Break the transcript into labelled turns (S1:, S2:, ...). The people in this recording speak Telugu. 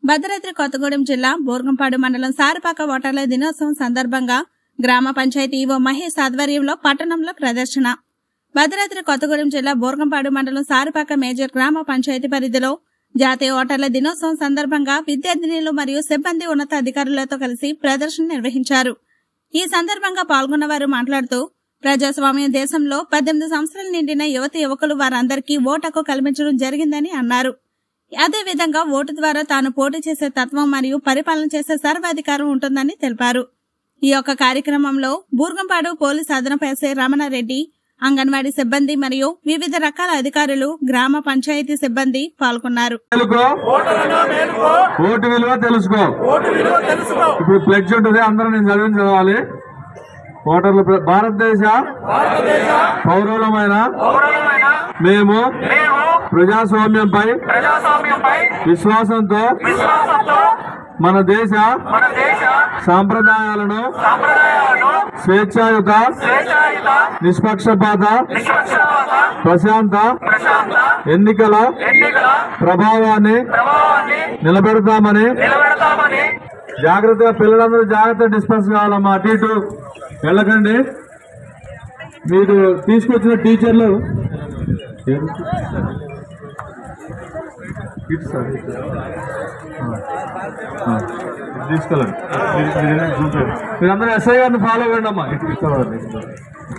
S1: భద్రాద్రి కొత్తగూడెం జిల్లా బోర్గంపాడు మండలం సారపాక ఓటర్ల దినోత్సవం సందర్భంగా గ్రామ పంచాయతీ ఈవో మహేష్ ఆధ్వర్యంలో పట్టణంలో ప్రదర్శన. భద్రాద్రి కొత్తగూడెం జిల్లా బోర్గంపాడు మండలం సారపాక మేజర్ గ్రామ పంచాయతీ పరిధిలో జాతీయ ఓటర్ల దినోత్సవం సందర్భంగా విద్యార్థినులు మరియు సిబ్బంది ఉన్నతాధికారులతో కలిసి ప్రదర్శన నిర్వహించారు. ఈ సందర్భంగా పాల్గొన్న వారు మాట్లాడుతూ ప్రజాస్వామ్య దేశంలో 18 సంవత్సరాలు నిండిన యువతి యువకులు వారందరికీ ఓటు హక్కు కల్పించడం జరిగిందని అన్నారు. అదేవిధంగా ఓటు ద్వారా తాను పోటీ చేసే తత్వం మరియు పరిపాలన చేసే సర్వాధికారం ఉంటుందని తెలిపారు. ఈ యొక్క కార్యక్రమంలో బూర్గంపాడు పోలీస్ అదనపు ఎస్ఐ రమణారెడ్డి, అంగన్వాడీ సిబ్బంది మరియు వివిధ రకాల అధికారులు, గ్రామ పంచాయతీ సిబ్బంది పాల్గొన్నారు.
S2: ఓటు విలువ తెలుసుకో. ఇప్పుడు ప్లెడ్జ్ ఉంటుంది, అందరూ నేను చదవాలి. ఓటర్లు భారతదేశ పౌరులమైన మేము ప్రజాస్వామ్యంపై విశ్వాసంతో మన దేశ సాంప్రదాయాలను స్వేచ్ఛాయుత, నిష్పక్షపాత, ప్రశాంత ఎన్నికల ప్రభావాన్ని నిలబెడతామని జాగ్రత్తగా, పిల్లలందరూ జాగ్రత్తగా డిస్పర్స్ కావాలమ్మా. అటు ఇటు వెళ్ళకండి. మీరు తీసుకొచ్చిన టీచర్లు తీసుకెళ్ళండి. మీరందరూ ఎస్ఐ గారిని ఫాలో అవ్వండి అమ్మా.